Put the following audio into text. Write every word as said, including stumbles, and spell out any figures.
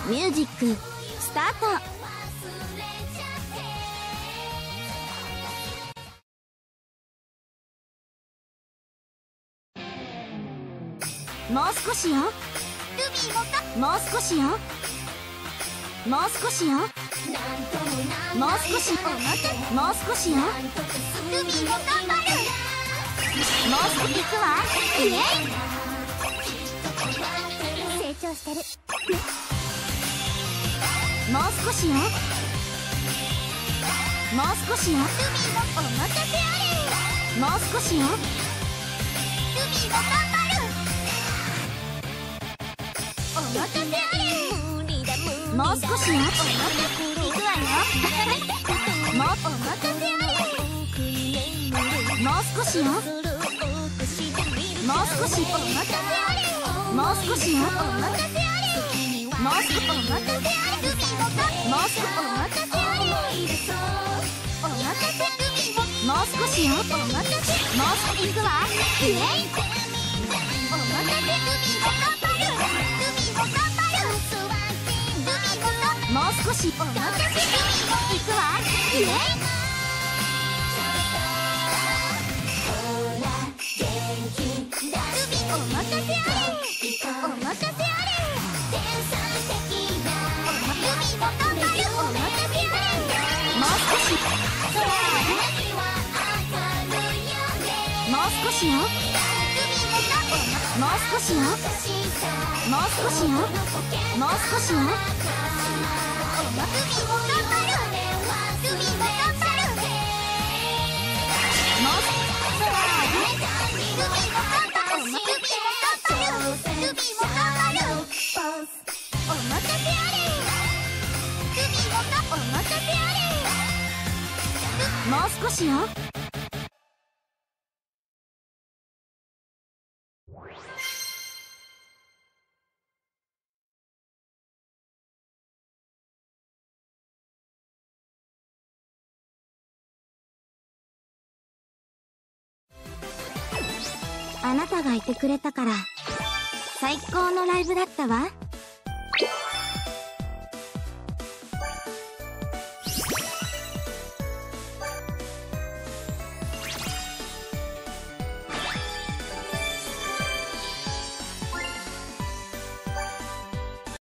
ミュージックスタート。もう少しよ。ルビーもか。もう少しよ。もう少しよ。もう少し。もう少しよ。ルビーも頑張る。もう少しいくわ。イエイ。成長してる。もう少しよ。もう少しよ。ルビーもお任せあれ。もう少しよ。ルビーも頑張る。お任せあれ。もう少しよ。いくわよ。もうお任せあれ。もう少しよ。もう少しお任せあれ。もう少しよ。お任せあれ。もう少しお任せあれ。ルビーもか。もう少しお任せあれ。お任せルビーも。もう少しよ。お任せ。もう少しいくわ。イエイ。お任せルビーも頑張る。ルビーも頑張る。もう少しお任せルビーもいくわ。イエイ。ルビーお任せあれ。お任せあれ。ルビーも頑張る。お任せあれ。もう少し。もう少しよ。ルビーも頑張る。もう少しよ。もう少しよ。もう少しよ。ルビーも頑張る。ルビーも頑張る。もう少し。ルビーも頑張る。ルビーも頑張る。ルビーも頑張る。お任せあれ。ルビーもがお任せあれ。もう少しよ。あなたがいてくれたから最高のライブだったわ。